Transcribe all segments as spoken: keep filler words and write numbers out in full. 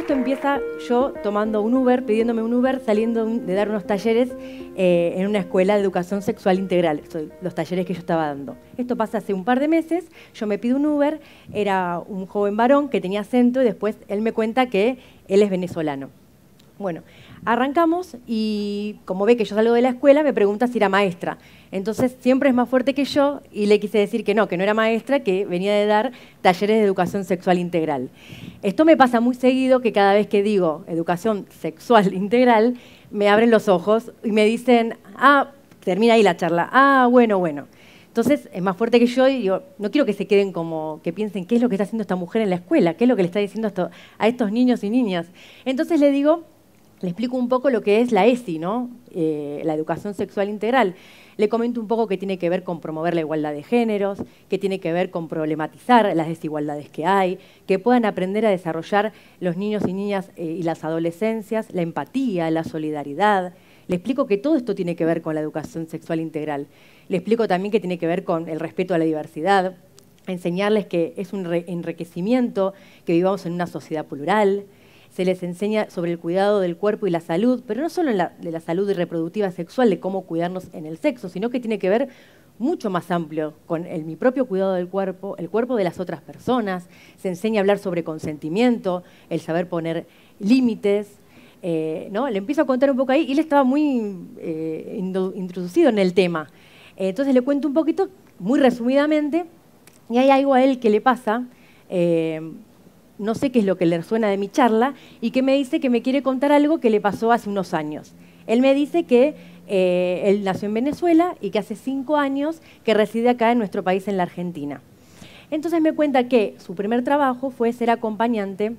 esto empieza yo tomando un Uber, pidiéndome un Uber, saliendo de dar unos talleres eh, en una escuela de educación sexual integral, los talleres que yo estaba dando. Esto pasa hace un par de meses, yo me pido un Uber, era un joven varón que tenía acento y después él me cuenta que él es venezolano. Bueno, arrancamos y como ve que yo salgo de la escuela, me pregunta si era maestra. Entonces siempre es más fuerte que yo y le quise decir que no, que no era maestra, que venía de dar talleres de educación sexual integral. Esto me pasa muy seguido, que cada vez que digo educación sexual integral, me abren los ojos y me dicen, ah, termina ahí la charla, ah, bueno, bueno. Entonces es más fuerte que yo y yo no quiero que se queden como, que piensen qué es lo que está haciendo esta mujer en la escuela, qué es lo que le está diciendo a, esto, a estos niños y niñas. Entonces le digo, le explico un poco lo que es la E S I, ¿no? Eh, la educación sexual integral. Le comento un poco que tiene que ver con promover la igualdad de géneros, que tiene que ver con problematizar las desigualdades que hay, que puedan aprender a desarrollar los niños y niñas eh, y las adolescencias, la empatía, la solidaridad. Le explico que todo esto tiene que ver con la educación sexual integral. Le explico también que tiene que ver con el respeto a la diversidad, enseñarles que es un enriquecimiento, que vivamos en una sociedad plural. Se les enseña sobre el cuidado del cuerpo y la salud, pero no solo en la, de la salud reproductiva sexual, de cómo cuidarnos en el sexo, sino que tiene que ver mucho más amplio con el, mi propio cuidado del cuerpo, el cuerpo de las otras personas. Se enseña a hablar sobre consentimiento, el saber poner límites. Eh, ¿no? Le empiezo a contar un poco ahí y él estaba muy eh, introducido en el tema. Eh, entonces le cuento un poquito, muy resumidamente, y hay algo a él que le pasa. Eh, No sé qué es lo que le resuena de mi charla y que me dice que me quiere contar algo que le pasó hace unos años. Él me dice que eh, él nació en Venezuela y que hace cinco años que reside acá en nuestro país, en la Argentina. Entonces me cuenta que su primer trabajo fue ser acompañante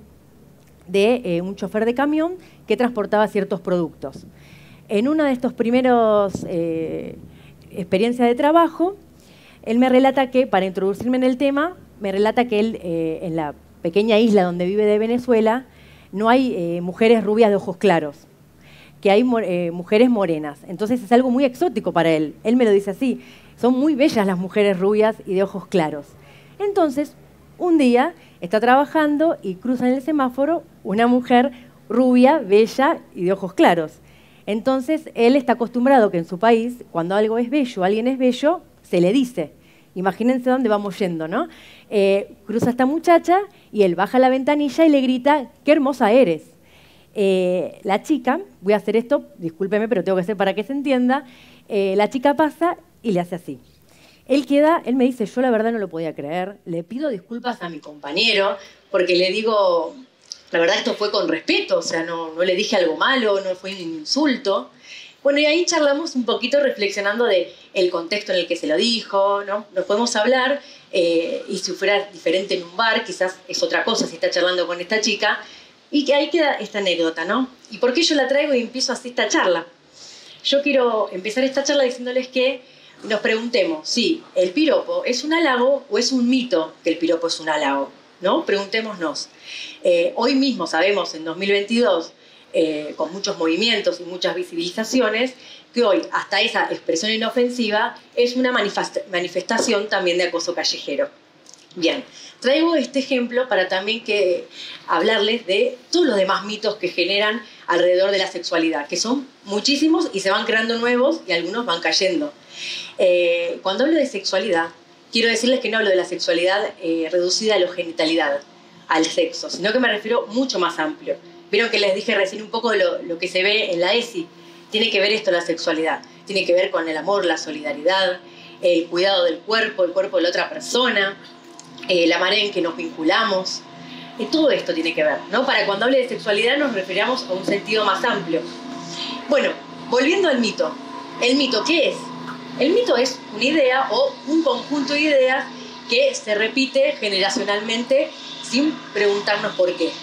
de eh, un chofer de camión que transportaba ciertos productos. En una de estos primeros eh, experiencias de trabajo, él me relata que, para introducirme en el tema, me relata que él eh, en la pequeña isla donde vive de Venezuela, no hay eh, mujeres rubias de ojos claros, que hay eh, mujeres morenas. Entonces es algo muy exótico para él. Él me lo dice así, son muy bellas las mujeres rubias y de ojos claros. Entonces, un día está trabajando y cruza en el semáforo una mujer rubia, bella y de ojos claros. Entonces, él está acostumbrado que en su país, cuando algo es bello, alguien es bello, se le dice. Imagínense dónde vamos yendo, ¿no? Eh, cruza esta muchacha y él baja la ventanilla y le grita, ¡qué hermosa eres! Eh, la chica, voy a hacer esto, discúlpeme, pero tengo que hacer para que se entienda, eh, la chica pasa y le hace así. Él queda, él me dice, yo la verdad no lo podía creer, le pido disculpas a mi compañero, porque le digo, la verdad esto fue con respeto, o sea, no, no le dije algo malo, no fue un insulto. Bueno, y ahí charlamos un poquito reflexionando de el contexto en el que se lo dijo, ¿no? Nos podemos hablar, eh, y si fuera diferente en un bar, quizás es otra cosa si está charlando con esta chica, y que ahí queda esta anécdota, ¿no? ¿Y por qué yo la traigo y empiezo así esta charla? Yo quiero empezar esta charla diciéndoles que nos preguntemos si el piropo es un halago o es un mito que el piropo es un halago, ¿no? Preguntémonos. Eh, hoy mismo sabemos, en dos mil veintidós, Eh, con muchos movimientos y muchas visibilizaciones, que hoy hasta esa expresión inofensiva es una manifestación también de acoso callejero. Bien, traigo este ejemplo para también que hablarles de todos los demás mitos que generan alrededor de la sexualidad, que son muchísimos y se van creando nuevos y algunos van cayendo. Eh, cuando hablo de sexualidad, quiero decirles que no hablo de la sexualidad eh, reducida a la genitalidad, al sexo, sino que me refiero mucho más amplio. Vieron que les dije recién un poco de lo, lo que se ve en la E S I. Tiene que ver esto la sexualidad. Tiene que ver con el amor, la solidaridad, el cuidado del cuerpo, el cuerpo de la otra persona, eh, la manera en que nos vinculamos. Eh, todo esto tiene que ver, ¿no? Para cuando hable de sexualidad nos referíamos a un sentido más amplio. Bueno, volviendo al mito. ¿El mito qué es? El mito es una idea o un conjunto de ideas que se repite generacionalmente sin preguntarnos por qué.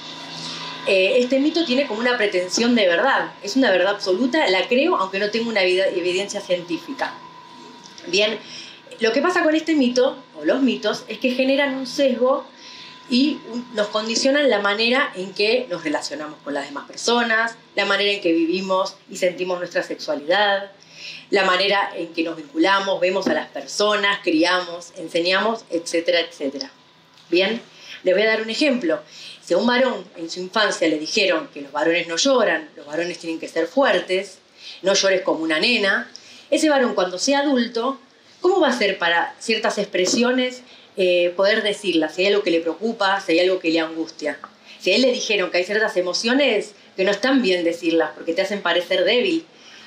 Este mito tiene como una pretensión de verdad, es una verdad absoluta, la creo aunque no tenga una evidencia científica. Bien, lo que pasa con este mito, o los mitos, es que generan un sesgo y nos condicionan la manera en que nos relacionamos con las demás personas, la manera en que vivimos y sentimos nuestra sexualidad, la manera en que nos vinculamos, vemos a las personas, criamos, enseñamos, etcétera, etcétera. Bien, les voy a dar un ejemplo. Si a un varón en su infancia le dijeron que los varones no lloran, los varones tienen que ser fuertes, no llores como una nena, ese varón cuando sea adulto, ¿cómo va a hacer para ciertas expresiones eh, poder decirlas? Si hay algo que le preocupa, si hay algo que le angustia. Si a él le dijeron que hay ciertas emociones que no están bien decirlas porque te hacen parecer débil.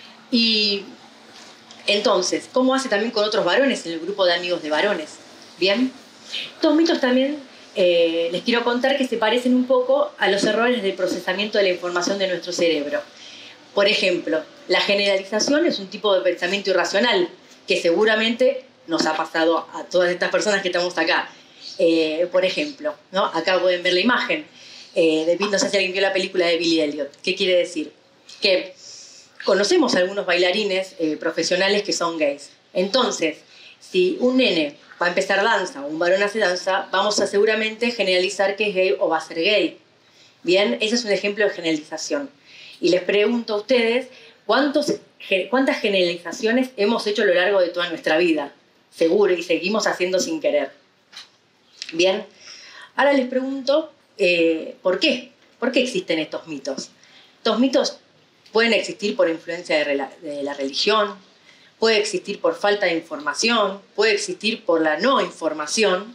Y entonces, ¿cómo hace también con otros varones en el grupo de amigos de varones? ¿Bien? Estos mitos también eh, les quiero contar que se parecen un poco a los errores del procesamiento de la información de nuestro cerebro. Por ejemplo, la generalización es un tipo de pensamiento irracional que seguramente nos ha pasado a todas estas personas que estamos acá. Eh, por ejemplo, ¿no? Acá pueden ver la imagen. Eh, de, no sé si alguien vio la película de Billy Elliot. ¿Qué quiere decir? Que conocemos a algunos bailarines eh, profesionales que son gays. Entonces, si un nene va a empezar danza o un varón hace danza, vamos a seguramente generalizar que es gay o va a ser gay. Bien, ese es un ejemplo de generalización. Y les pregunto a ustedes, ¿cuántos, ¿cuántas generalizaciones hemos hecho a lo largo de toda nuestra vida? Seguro, y seguimos haciendo sin querer. Bien, ahora les pregunto, Eh, ¿por qué? ¿Por qué existen estos mitos? Estos mitos pueden existir por influencia de, la, de la religión, puede existir por falta de información, puede existir por la no información,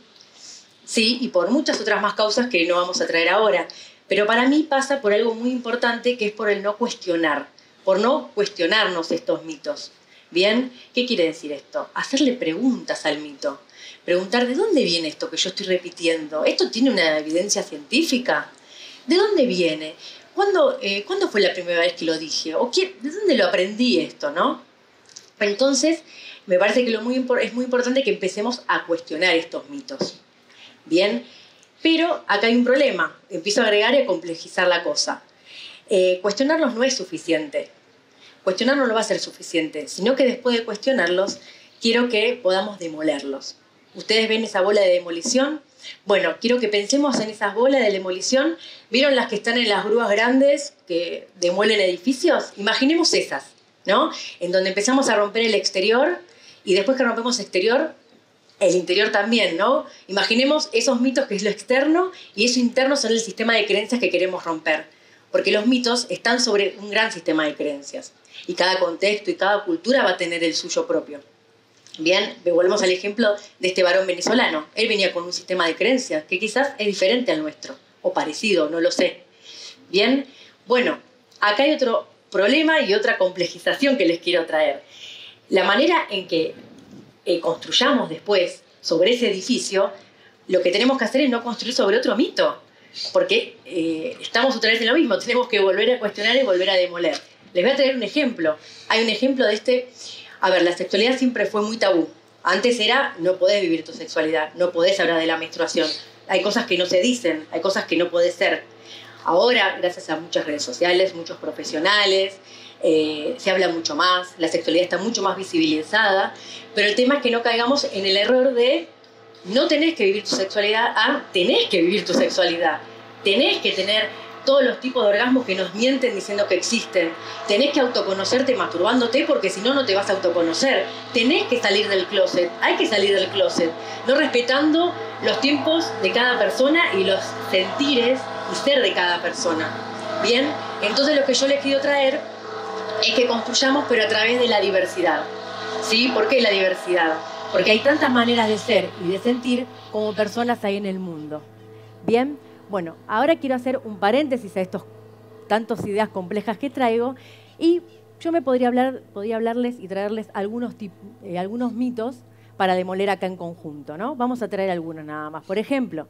sí, y por muchas otras más causas que no vamos a traer ahora. Pero para mí pasa por algo muy importante, que es por el no cuestionar, por no cuestionarnos estos mitos. ¿Bien? ¿Qué quiere decir esto? Hacerle preguntas al mito. Preguntar, ¿de dónde viene esto que yo estoy repitiendo? ¿Esto tiene una evidencia científica? ¿De dónde viene? ¿Cuándo, eh, ¿cuándo fue la primera vez que lo dije? ¿O quién, de dónde lo aprendí esto, no? Entonces, me parece que lo muy, es muy importante que empecemos a cuestionar estos mitos. ¿Bien? Pero acá hay un problema. Empiezo a agregar y a complejizar la cosa. Eh, cuestionarlos no es suficiente. Cuestionarlos no va a ser suficiente, sino que después de cuestionarlos, quiero que podamos demolerlos. ¿Ustedes ven esa bola de demolición? Bueno, quiero que pensemos en esas bolas de demolición. ¿Vieron las que están en las grúas grandes que demuelen edificios? Imaginemos esas, ¿no? En donde empezamos a romper el exterior y después que rompemos exterior, el interior también, ¿no? Imaginemos esos mitos que es lo externo y eso interno son el sistema de creencias que queremos romper. Porque los mitos están sobre un gran sistema de creencias y cada contexto y cada cultura va a tener el suyo propio. Bien, volvemos al ejemplo de este varón venezolano. Él venía con un sistema de creencias que quizás es diferente al nuestro, o parecido, no lo sé. Bien, bueno, acá hay otro problema y otra complejización que les quiero traer. La manera en que eh, construyamos después sobre ese edificio, lo que tenemos que hacer es no construir sobre otro mito, porque eh, estamos otra vez en lo mismo, tenemos que volver a cuestionar y volver a demoler. Les voy a traer un ejemplo. Hay un ejemplo de este... A ver, la sexualidad siempre fue muy tabú. Antes era, no podés vivir tu sexualidad, no podés hablar de la menstruación. Hay cosas que no se dicen, hay cosas que no podés ser. Ahora, gracias a muchas redes sociales, muchos profesionales, eh, se habla mucho más, la sexualidad está mucho más visibilizada, pero el tema es que no caigamos en el error de no tenés que vivir tu sexualidad a tenés que vivir tu sexualidad. Tenés que tener todos los tipos de orgasmos que nos mienten diciendo que existen. Tenés que autoconocerte masturbándote porque si no, no te vas a autoconocer. Tenés que salir del closet. Hay que salir del closet. No respetando los tiempos de cada persona y los sentires y ser de cada persona. Bien, entonces lo que yo les quiero traer es que construyamos, pero a través de la diversidad. ¿Sí? ¿Por qué la diversidad? Porque hay tantas maneras de ser y de sentir como personas hay en el mundo. Bien. Bueno, ahora quiero hacer un paréntesis a estos tantas ideas complejas que traigo y yo me podría, hablar, podría hablarles y traerles algunos, tip, eh, algunos mitos para demoler acá en conjunto, ¿no? Vamos a traer algunos nada más. Por ejemplo,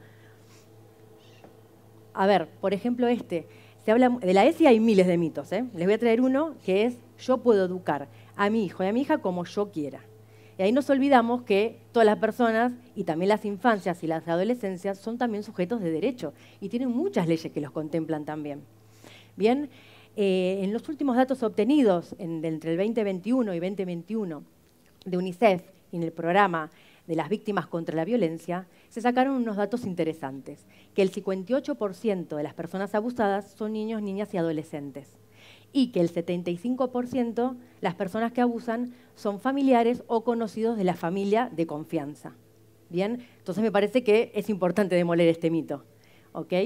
a ver, por ejemplo este, se habla de la E S I hay miles de mitos, ¿eh? Les voy a traer uno que es yo puedo educar a mi hijo y a mi hija como yo quiera. Y ahí nos olvidamos que todas las personas, y también las infancias y las adolescencias, son también sujetos de derecho y tienen muchas leyes que los contemplan también. Bien, eh, en los últimos datos obtenidos en, de entre el veinte veintiuno y veinte veintiuno de UNICEF y en el programa de las víctimas contra la violencia, se sacaron unos datos interesantes, que el cincuenta y ocho por ciento de las personas abusadas son niños, niñas y adolescentes. Y que el setenta y cinco por ciento las personas que abusan son familiares o conocidos de la familia de confianza. Bien, entonces me parece que es importante demoler este mito. ¿Okay?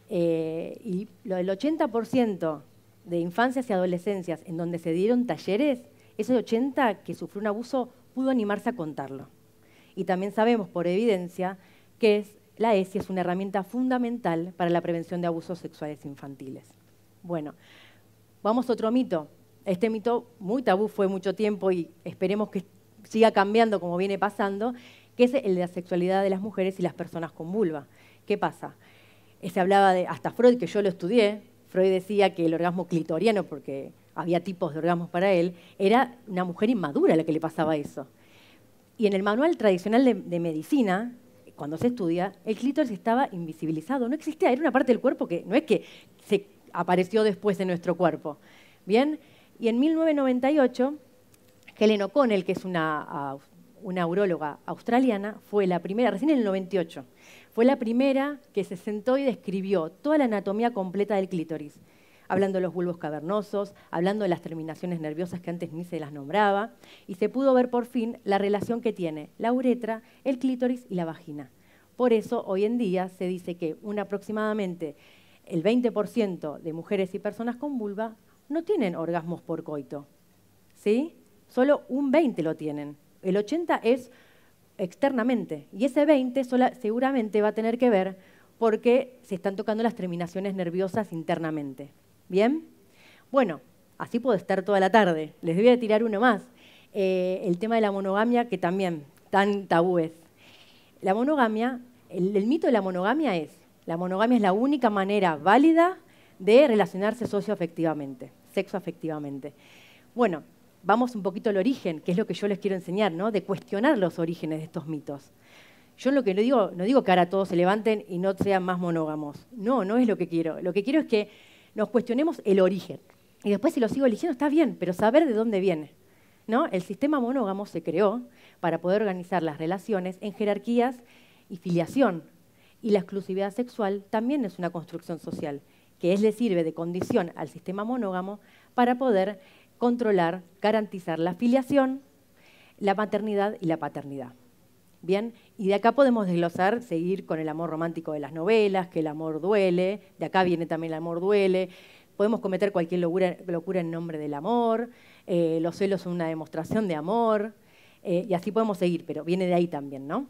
Eh, y lo del ochenta por ciento de infancias y adolescencias en donde se dieron talleres, ese ochenta por ciento que sufrió un abuso pudo animarse a contarlo. Y también sabemos por evidencia que es, la E S I es una herramienta fundamental para la prevención de abusos sexuales infantiles. Bueno, vamos a otro mito. Este mito muy tabú fue mucho tiempo y esperemos que siga cambiando como viene pasando, que es el de la sexualidad de las mujeres y las personas con vulva. ¿Qué pasa? Se hablaba de, hasta Freud, que yo lo estudié, Freud decía que el orgasmo clitoriano, porque había tipos de orgasmos para él, era una mujer inmadura a la que le pasaba eso. Y en el manual tradicional de, de medicina, cuando se estudia, el clítoris estaba invisibilizado, no existía, era una parte del cuerpo que no es que se apareció después de nuestro cuerpo. ¿Bien? Y en mil novecientos noventa y ocho, Helen O'Connell, que es una, una uróloga australiana, fue la primera, recién en el noventa y ocho, fue la primera que se sentó y describió toda la anatomía completa del clítoris, hablando de los bulbos cavernosos, hablando de las terminaciones nerviosas que antes ni se las nombraba, y se pudo ver por fin la relación que tiene la uretra, el clítoris y la vagina. Por eso, hoy en día se dice que un aproximadamente el veinte por ciento de mujeres y personas con vulva no tienen orgasmos por coito, ¿sí? Solo un veinte por ciento lo tienen. El ochenta por ciento es externamente, y ese veinte por ciento seguramente va a tener que ver porque se están tocando las terminaciones nerviosas internamente. ¿Bien? Bueno, así puedo estar toda la tarde. Les voy a tirar uno más. Eh, el tema de la monogamia, que también tan tabú es. La monogamia, el, el mito de la monogamia es, la monogamia es la única manera válida de relacionarse socioafectivamente, sexoafectivamente. Bueno, vamos un poquito al origen, que es lo que yo les quiero enseñar, ¿no? De cuestionar los orígenes de estos mitos. Yo lo que no digo, no digo que ahora todos se levanten y no sean más monógamos. No, no es lo que quiero. Lo que quiero es que nos cuestionemos el origen. Y después si lo sigo eligiendo está bien, pero saber de dónde viene, ¿no? El sistema monógamo se creó para poder organizar las relaciones en jerarquías y filiación. Y la exclusividad sexual también es una construcción social, que es, le sirve de condición al sistema monógamo para poder controlar, garantizar la filiación, la maternidad y la paternidad. Bien, y de acá podemos desglosar, seguir con el amor romántico de las novelas, que el amor duele, de acá viene también el amor duele, podemos cometer cualquier locura, locura en nombre del amor, eh, los celos son una demostración de amor, eh, y así podemos seguir, pero viene de ahí también, ¿no?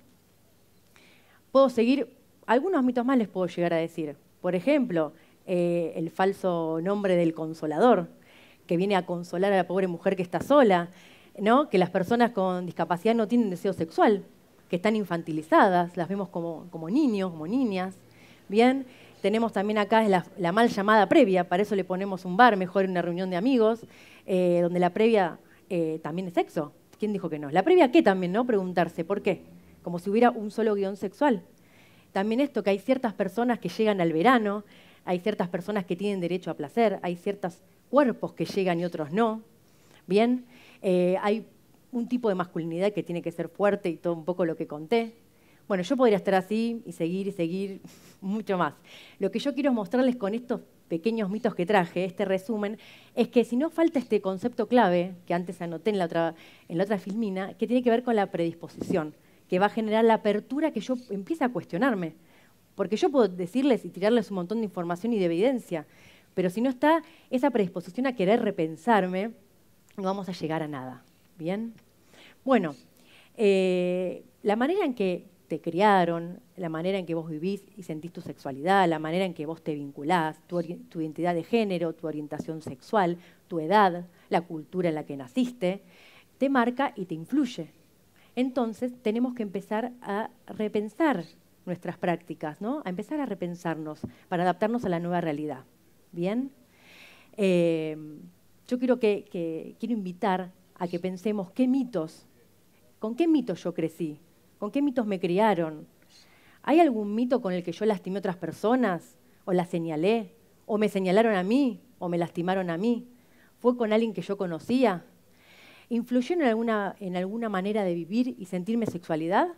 Puedo seguir, algunos mitos más les puedo llegar a decir. Por ejemplo, eh, el falso nombre del consolador, que viene a consolar a la pobre mujer que está sola, ¿no? Que las personas con discapacidad no tienen deseo sexual, que están infantilizadas, las vemos como, como niños, como niñas. Bien, tenemos también acá la, la mal llamada previa, para eso le ponemos un bar, mejor en una reunión de amigos, eh, donde la previa eh, también es sexo. ¿Quién dijo que no? ¿La previa qué también, no? Preguntarse, ¿por qué? Como si hubiera un solo guión sexual. También esto, que hay ciertas personas que llegan al verano, hay ciertas personas que tienen derecho a placer, hay ciertos cuerpos que llegan y otros no. Bien, eh, hay un tipo de masculinidad que tiene que ser fuerte y todo un poco lo que conté. Bueno, yo podría estar así y seguir y seguir mucho más. Lo que yo quiero mostrarles con estos pequeños mitos que traje, este resumen, es que si no falta este concepto clave, que antes anoté en la otra, en la otra filmina, que tiene que ver con la predisposición, que va a generar la apertura que yo empiece a cuestionarme. Porque yo puedo decirles y tirarles un montón de información y de evidencia, pero si no está esa predisposición a querer repensarme, no vamos a llegar a nada. ¿Bien? Bueno, eh, la manera en que te criaron, la manera en que vos vivís y sentís tu sexualidad, la manera en que vos te vinculás, tu, tu identidad de género, tu orientación sexual, tu edad, la cultura en la que naciste, te marca y te influye. Entonces tenemos que empezar a repensar nuestras prácticas, ¿no? A empezar a repensarnos para adaptarnos a la nueva realidad. ¿Bien? Eh, yo quiero, que, que, quiero invitar a que pensemos qué mitos, con qué mitos yo crecí, con qué mitos me criaron. ¿Hay algún mito con el que yo lastimé a otras personas? ¿O las señalé? ¿O me señalaron a mí? ¿O me lastimaron a mí? ¿Fue con alguien que yo conocía? ¿Influyó en alguna, en alguna manera de vivir y sentir mi sexualidad?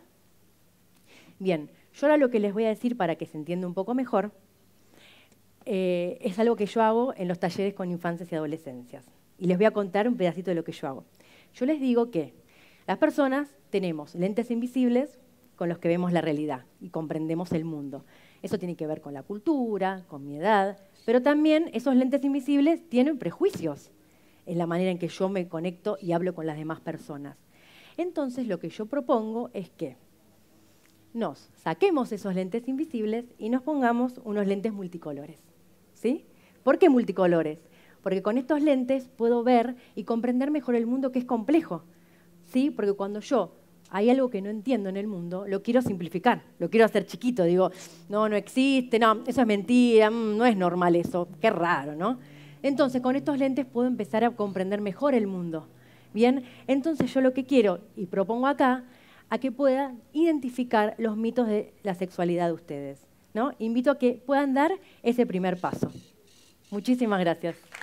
Bien, yo ahora lo que les voy a decir para que se entienda un poco mejor eh, es algo que yo hago en los talleres con infancias y adolescencias. Y les voy a contar un pedacito de lo que yo hago. Yo les digo que las personas tenemos lentes invisibles, con los que vemos la realidad y comprendemos el mundo. Eso tiene que ver con la cultura, con mi edad, pero también esos lentes invisibles tienen prejuicios en la manera en que yo me conecto y hablo con las demás personas. Entonces, lo que yo propongo es que nos saquemos esos lentes invisibles y nos pongamos unos lentes multicolores. ¿Sí? ¿Por qué multicolores? Porque con estos lentes puedo ver y comprender mejor el mundo, que es complejo. ¿Sí? Porque cuando yo hay algo que no entiendo en el mundo, lo quiero simplificar, lo quiero hacer chiquito. Digo, no, no existe, no, eso es mentira, no es normal eso, qué raro, ¿no? Entonces, con estos lentes puedo empezar a comprender mejor el mundo. Bien, entonces yo lo que quiero y propongo acá, a que puedan identificar los mitos de la sexualidad de ustedes, ¿no? Invito a que puedan dar ese primer paso. Muchísimas gracias.